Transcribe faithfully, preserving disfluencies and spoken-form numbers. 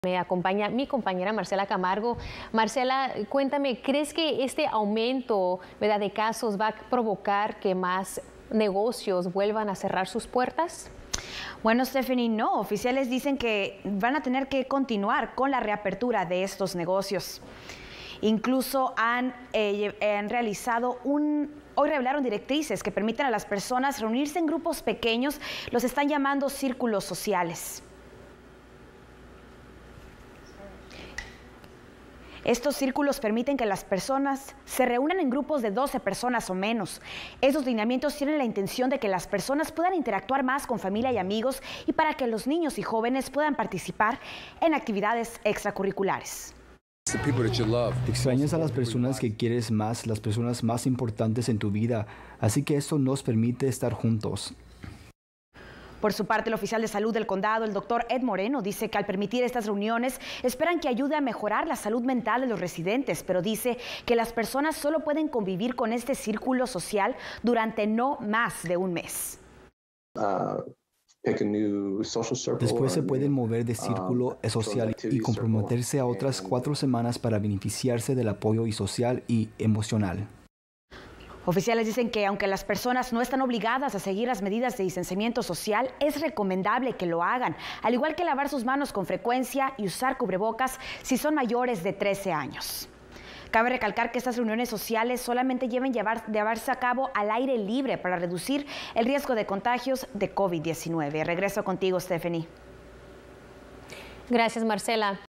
Me acompaña mi compañera Marcela Camargo. Marcela, cuéntame, ¿crees que este aumento, ¿verdad?, de casos va a provocar que más negocios vuelvan a cerrar sus puertas? Bueno, Stephanie, no. Oficiales dicen que van a tener que continuar con la reapertura de estos negocios. Incluso han, eh, han realizado un... Hoy revelaron directrices que permiten a las personas reunirse en grupos pequeños, los están llamando círculos sociales. Estos círculos permiten que las personas se reúnan en grupos de doce personas o menos. Estos lineamientos tienen la intención de que las personas puedan interactuar más con familia y amigos y para que los niños y jóvenes puedan participar en actividades extracurriculares. Extrañas a las personas que quieres más, las personas más importantes en tu vida, así que esto nos permite estar juntos. Por su parte, el oficial de salud del condado, el doctor Ed Moreno, dice que al permitir estas reuniones esperan que ayude a mejorar la salud mental de los residentes, pero dice que las personas solo pueden convivir con este círculo social durante no más de un mes. Después se pueden mover de círculo social y comprometerse a otras cuatro semanas para beneficiarse del apoyo y social y emocional. Oficiales dicen que aunque las personas no están obligadas a seguir las medidas de distanciamiento social, es recomendable que lo hagan, al igual que lavar sus manos con frecuencia y usar cubrebocas si son mayores de trece años. Cabe recalcar que estas reuniones sociales solamente deben llevar, llevarse a cabo al aire libre para reducir el riesgo de contagios de COVID diecinueve. Regreso contigo, Stephanie. Gracias, Marcela.